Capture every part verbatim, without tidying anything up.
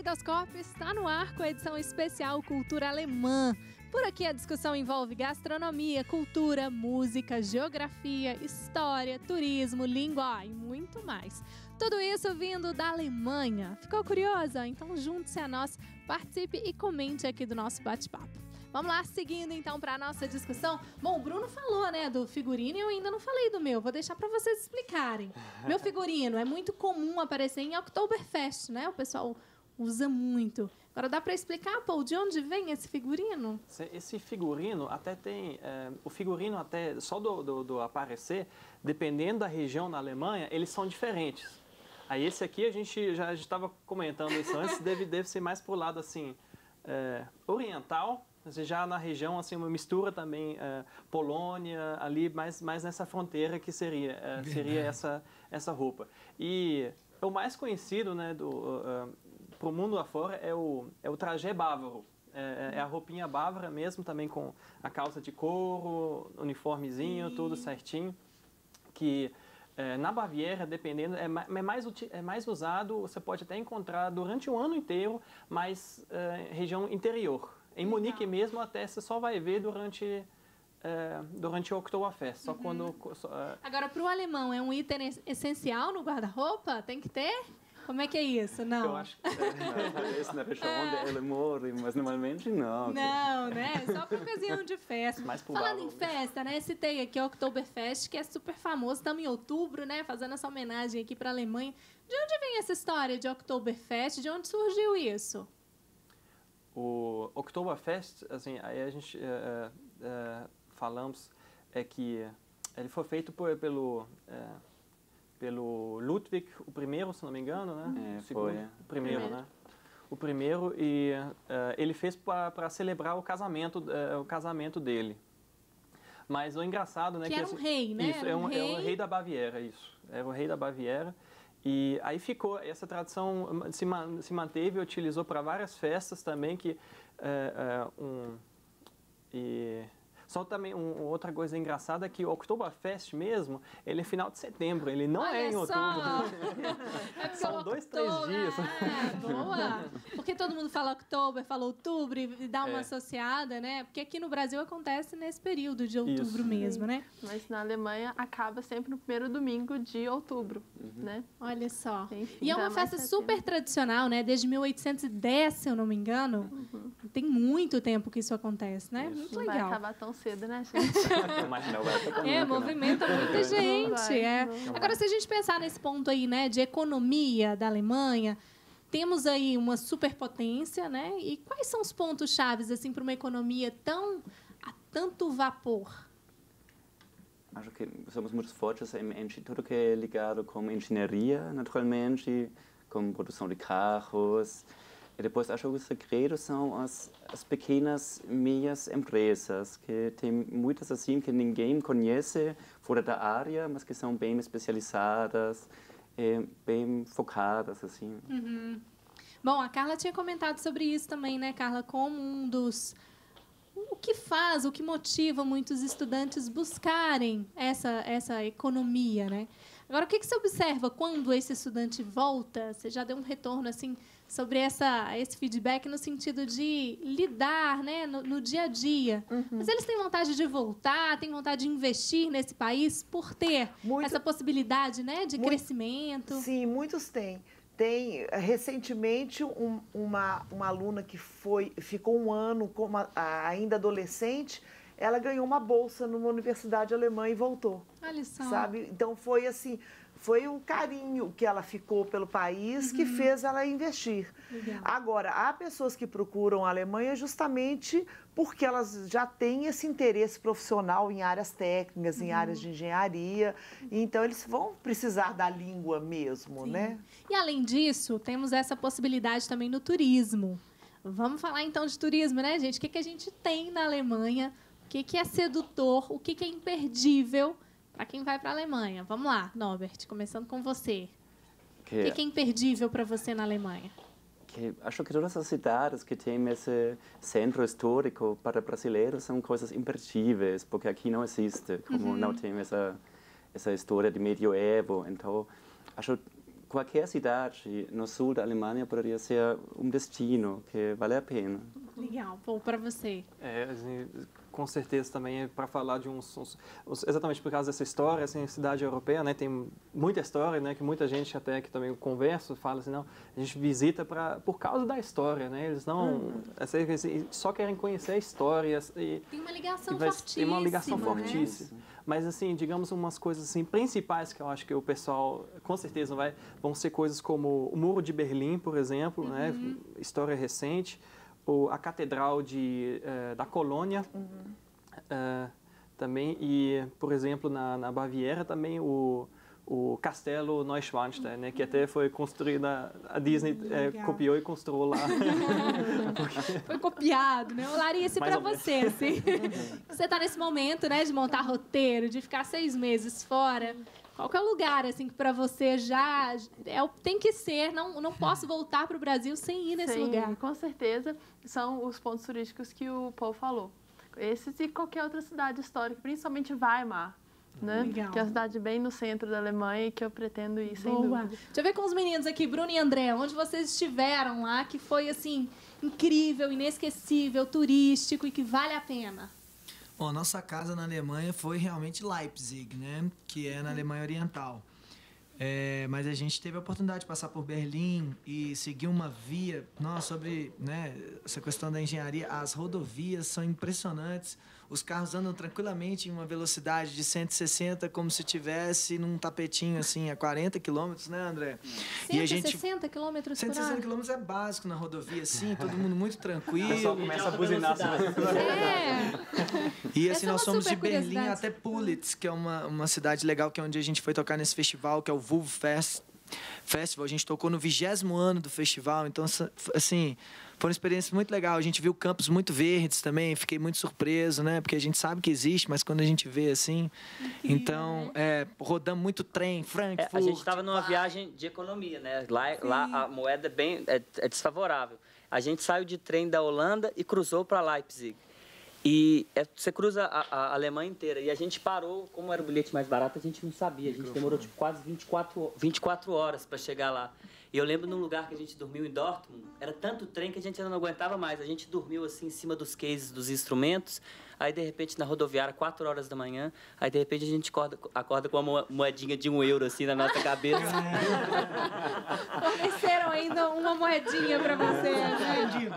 Caleidoscópio está no ar com a edição especial Cultura Alemã. Por aqui a discussão envolve gastronomia, cultura, música, geografia, história, turismo, língua e muito mais. Tudo isso vindo da Alemanha. Ficou curiosa? Então junte-se a nós, participe e comente aqui do nosso bate-papo. Vamos lá, seguindo então para a nossa discussão. Bom, o Bruno falou, né, do figurino e eu ainda não falei do meu. Vou deixar para vocês explicarem. Meu figurino é muito comum aparecer em Oktoberfest, né? O pessoal usa muito. Agora, dá para explicar, Paul, de onde vem esse figurino? Esse figurino até tem... É, o figurino até, só do, do, do aparecer, dependendo da região na Alemanha, eles são diferentes. Aí esse aqui, a gente já estava comentando isso antes, deve, deve ser mais pro lado, assim, é, oriental. Já na região, assim, uma mistura também, uh, Polônia, ali, mais, mais nessa fronteira que seria, uh, seria essa, essa roupa. E o mais conhecido, né, do, uh, pro mundo afora é o, é o trajé bávaro. É, é a roupinha bávara mesmo, também com a calça de couro, uniformezinho, tudo certinho. Que uh, na Baviera, dependendo, é, é, mais, é mais usado, você pode até encontrar durante o ano inteiro, mas uh, região interior. Em Munique mesmo, até você só vai ver durante, é, durante o Oktoberfest. Só uhum. quando, só, é... Agora, para o alemão, é um item essencial no guarda-roupa? Tem que ter? Como é que é isso? Não. Eu acho que é, é na região onde ele mora, mas normalmente não. Não, né? Só para ocasião de festa. Mais Falando em festa, né? Citei aqui o Oktoberfest, que é super famoso. Estamos em outubro, né? Fazendo essa homenagem aqui para a Alemanha. De onde vem essa história de Oktoberfest? De onde surgiu isso? O Oktoberfest, assim, aí a gente uh, uh, falamos é que ele foi feito por, pelo uh, pelo Ludwig o primeiro, se não me engano, né? É, o segundo, foi. É. O primeiro, primeiro. né? O primeiro e uh, ele fez para celebrar o casamento uh, o casamento dele. Mas o engraçado, né? Que, que era um assim, rei, né? Isso, era é um um, rei... é o rei da Baviera, isso. Era o rei da Baviera. E aí ficou, essa tradição se, man, se manteve e utilizou para várias festas também, que é, é, um, e só também um, outra coisa engraçada é que o Oktoberfest mesmo, ele é final de setembro, ele não Olha é em só. outubro. É São dois, três dias. É, boa! Porque todo mundo fala outubro, fala outubro e dá uma é. associada, né? Porque aqui no Brasil acontece nesse período de outubro Isso. mesmo, né? Mas na Alemanha acaba sempre no primeiro domingo de outubro, uhum. né? Olha só. Enfim, e é uma festa super tradicional, né? Desde mil oitocentos e dez, se eu não me engano. Uhum. Tem muito tempo que isso acontece, né? Isso. Muito não legal. Vai acabar tão cedo, né, gente? Mas não vai acabar É, nunca, movimenta não. muita gente. Não vai, é. não vai. Agora, se a gente pensar nesse ponto aí, né, de economia da Alemanha, temos aí uma superpotência, né? E quais são os pontos chaves assim para uma economia tão a tanto vapor? Acho que somos muito fortes em, em tudo que é ligado com engenharia, naturalmente, com produção de carros. E depois acho que o segredo são as, as pequenas meias empresas, que tem muitas assim que ninguém conhece fora da área, mas que são bem especializadas, e bem focadas assim. Uhum. Bom, a Carla tinha comentado sobre isso também, né, Carla? Como um dos... O que faz, o que motiva muitos estudantes buscarem essa, essa economia, né? Agora, o que, que você observa quando esse estudante volta? Você já deu um retorno assim, sobre essa, esse feedback no sentido de lidar, né, no, no dia a dia. Uhum. Mas eles têm vontade de voltar, têm vontade de investir nesse país por ter Muito, essa possibilidade, né, de muito, crescimento? Sim, muitos têm. Tem, recentemente, um, uma, uma aluna que foi, ficou um ano como a, a, ainda adolescente, ela ganhou uma bolsa numa universidade alemã e voltou. Olha só. Sabe? Então, foi assim, foi o carinho que ela ficou pelo país uhum. que fez ela investir. Legal. Agora, há pessoas que procuram a Alemanha justamente porque elas já têm esse interesse profissional em áreas técnicas, uhum. em áreas de engenharia. Então, eles vão precisar da língua mesmo, Sim. né? E, além disso, temos essa possibilidade também no turismo. Vamos falar, então, de turismo, né, gente? O que, que a gente tem na Alemanha? O que, que é sedutor? O que, que é imperdível para quem vai para a Alemanha? Vamos lá, Norbert, começando com você. Que... O que, que é imperdível para você na Alemanha? Que acho que todas as cidades que têm esse centro histórico para brasileiros são coisas imperdíveis, porque aqui não existe, como uhum. não tem essa, essa história de medioevo. Então, acho qualquer cidade no sul da Alemanha poderia ser um destino que vale a pena. Legal. Pô, para você. É, assim, com certeza também é para falar de uns, uns, uns, exatamente por causa dessa história, assim, cidade europeia, né, tem muita história, né, que muita gente até que também conversa, fala assim, não, a gente visita para por causa da história, né, eles não, hum. assim, só querem conhecer a história. E, tem uma ligação vai, fortíssima. Tem uma ligação né? fortíssima. Mas, assim, digamos umas coisas assim, principais que eu acho que o pessoal, com certeza, vai, vão ser coisas como o Muro de Berlim, por exemplo, uhum. né, história recente, ou a Catedral de, uh, da Colônia, uhum. uh, também, e, por exemplo, na, na Baviera também o, o Castelo Neuschwanstein, né, que até foi construído, a Disney uh, copiou e construiu lá. Porque... Foi copiado, né? Larissa, para você, assim, você está nesse momento, né, de montar roteiro, de ficar seis meses fora, qual que é o lugar, assim, que para você já é, tem que ser, não, não posso voltar para o Brasil sem ir nesse Sim, lugar? Com certeza, são os pontos turísticos que o Paul falou. Esses e qualquer outra cidade histórica, principalmente Weimar, né? Legal. Que é a cidade bem no centro da Alemanha e que eu pretendo ir, sem Boa. dúvida. Deixa eu ver com os meninos aqui, Bruno e André, onde vocês estiveram lá, que foi, assim, incrível, inesquecível, turístico e que vale a pena? Bom, nossa casa na Alemanha foi realmente Leipzig, né? Que é na Alemanha Oriental. É, mas a gente teve a oportunidade de passar por Berlim e seguir uma via. Nossa, sobre, né, essa questão da engenharia, as rodovias são impressionantes. Os carros andam tranquilamente em uma velocidade de cento e sessenta, como se tivesse num tapetinho assim a quarenta quilômetros, né, André? cento e sessenta quilômetros por hora? cento e sessenta quilômetros é básico na rodovia, sim, todo mundo muito tranquilo. O pessoal começa a buzinar. É. E assim, Essa nós é fomos de Berlim até Pulitz, que é uma, uma cidade legal, que é onde a gente foi tocar nesse festival, que é o Vulfest Festival. A gente tocou no vigésimo ano do festival, então, assim, foi uma experiência muito legal. A gente viu campos muito verdes também, fiquei muito surpreso, né? Porque a gente sabe que existe, mas quando a gente vê assim... Incrível, então, né? é, rodamos muito trem, Frankfurt... É, a gente estava numa viagem de economia, né? Lá, lá a moeda é, bem, é, é desfavorável. A gente saiu de trem da Holanda e cruzou para Leipzig. E é, você cruza a, a Alemanha inteira. E a gente parou, como era o bilhete mais barato, a gente não sabia. A gente demorou tipo, quase vinte e quatro horas para chegar lá. E eu lembro num lugar que a gente dormiu em Dortmund, era tanto trem que a gente ainda não aguentava mais. A gente dormiu assim em cima dos cases dos instrumentos, aí de repente na rodoviária, quatro horas da manhã, aí de repente a gente acorda, acorda com uma moedinha de um euro assim na nossa cabeça. Ofereceram ainda uma moedinha para você, né?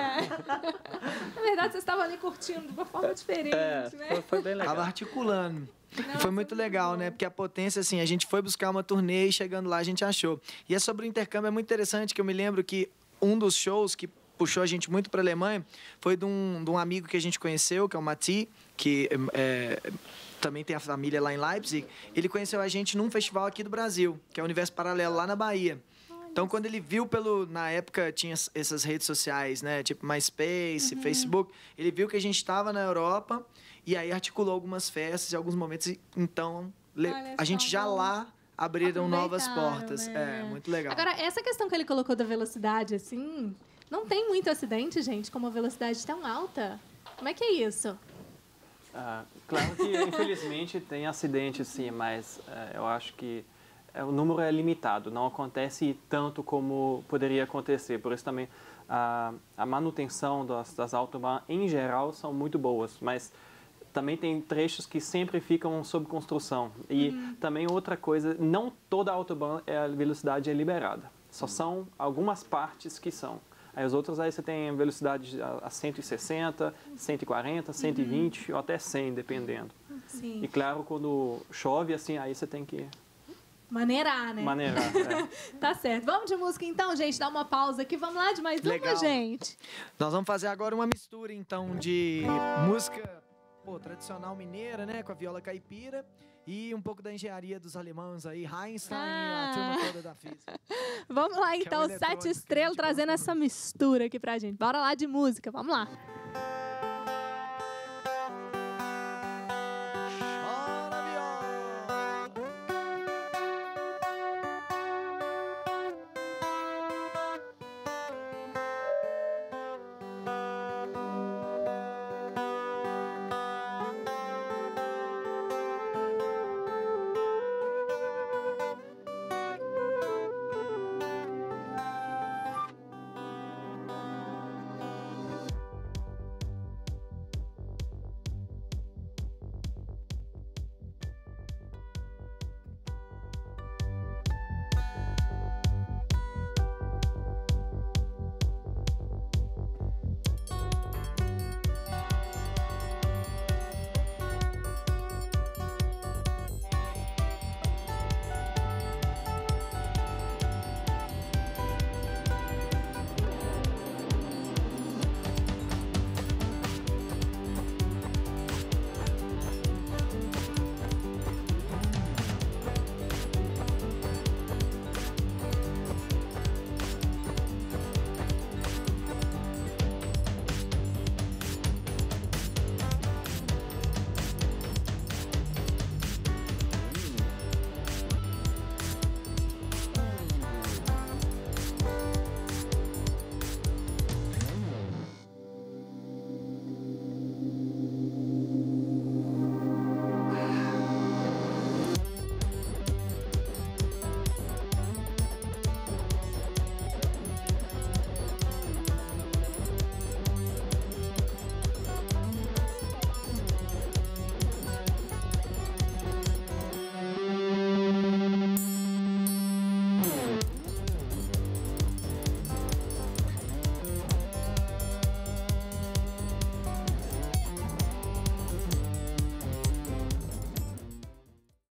É. Na verdade, vocês estavam ali curtindo de uma forma diferente, é, né? Foi, foi bem legal. Tava articulando. Nossa, foi muito legal, né? Porque a potência, assim, a gente foi buscar uma turnê e chegando lá a gente achou. E é sobre o intercâmbio, é muito interessante, que eu me lembro que um dos shows que puxou a gente muito para a Alemanha foi de um, de um amigo que a gente conheceu, que é o Mati, que é, também tem a família lá em Leipzig. Ele conheceu a gente num festival aqui do Brasil, que é o Universo Paralelo, lá na Bahia. Então, quando ele viu pelo... Na época, tinha essas redes sociais, né? Tipo MySpace, uhum. Facebook. Ele viu que a gente estava na Europa e aí articulou algumas festas em alguns momentos. E, então, Olha a gente já lá abriram novas portas. Né? É, muito legal. Agora, essa questão que ele colocou da velocidade, assim... Não tem muito acidente, gente, com uma velocidade tão alta. Como é que é isso? Ah, claro que, infelizmente, tem acidente, sim. Mas uh, eu acho que... o número é limitado, não acontece tanto como poderia acontecer. Por isso também a, a manutenção das, das autobahns em geral são muito boas, mas também tem trechos que sempre ficam sob construção. E uhum. também outra coisa, não toda a autobahn é, a velocidade é liberada, só são algumas partes que são. Aí os outros aí você tem velocidade a, a cento e sessenta, cento e quarenta, cento e vinte uhum. ou até cem, dependendo. Sim. E claro, quando chove assim, aí você tem que... Maneirar, né? Maneirar, é. Tá certo. Vamos de música então, gente? Dá uma pausa aqui. Vamos lá de mais Legal. uma, gente. Nós vamos fazer agora uma mistura, então, de música pô, tradicional mineira, né? Com a viola caipira. E um pouco da engenharia dos alemães aí. Einstein ah. e a turma toda da física. Vamos lá, então. É um Sete Estrelas trazendo essa mistura aqui pra gente. Bora lá de música. Vamos lá.